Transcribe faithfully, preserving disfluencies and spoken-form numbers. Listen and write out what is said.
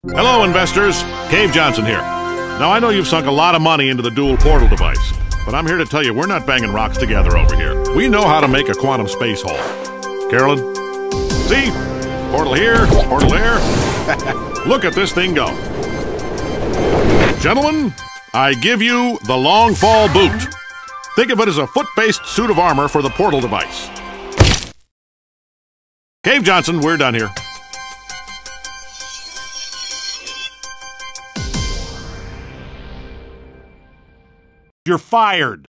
Hello, investors. Cave Johnson here. Now, I know you've sunk a lot of money into the dual portal device, but I'm here to tell you we're not banging rocks together over here. We know how to make a quantum space hole. Carolyn? See? Portal here, portal there. Look at this thing go. Gentlemen, I give you the long fall boot. Think of it as a foot-based suit of armor for the portal device. Cave Johnson, we're done here. You're fired.